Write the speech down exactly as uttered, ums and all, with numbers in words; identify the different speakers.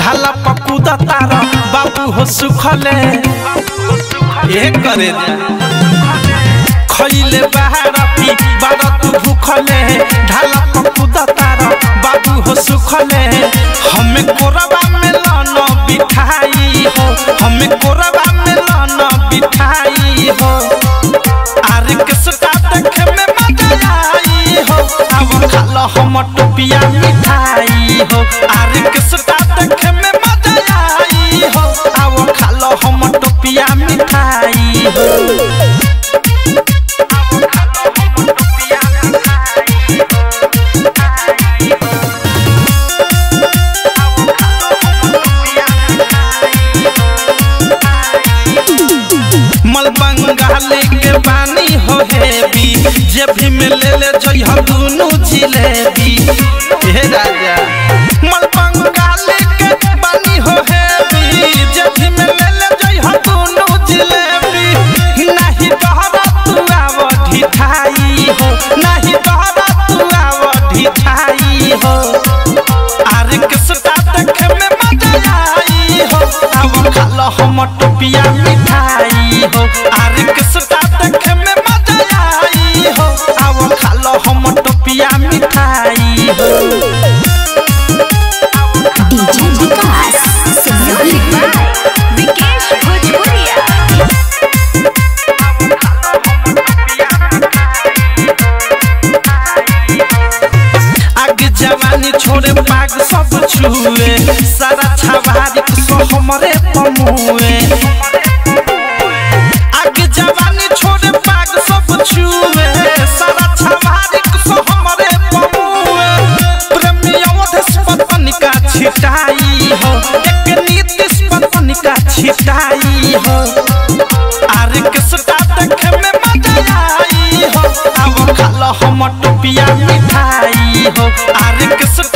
Speaker 1: ढाला पकुदा तारा बाबू हो सुखले ए करे खइले बहारती बारा तू भूखले ढाला पकुदा तारा बाबू हो सुखले हमें कोरबा में लाना बिठाई हो हमें कोरबा में लाना बिठाई हो आरे किसका देखे में मजा आई हो अब खाला हम टोपिया मिठाई हो आरे किसका देखे में मजा आई हो अब खाला हम टोपिया मिठाई हो बंगाली के बानी हो हेबी जे भी में ले ले जई हम दोनों जिलेबी हे राजा मल बंगाली के बानी हो हेबी जे भी में ले ले जई हम दोनों जिलेबी नहीं तोहरा तू आव ढिठाई हो नहीं तोहरा तू आव ढिठाई हो आरे किसका देखे में मजा आई हो अब खाला हम टोपिया मिठाई हो आरे किसका देखे में मजा आई हो अब खालो हम टोपिया मिठाई हो
Speaker 2: DJ Vikas music by Vikesh भोजपुरिया
Speaker 1: आगे जवानी छोड़े पाग सब छुए सारा छवारी सो हमरे पमुए जवानी छोड़े पाग सब छुए सारा छवारी सो हमरे पमुए प्रेमियों देश पत्नी का छिटाई हो एक नीति पत्नी का छिटाई हो आरे किसका देखे में मजा आई हो अब खाला हम टोपिया मिठाई हो आरे किसका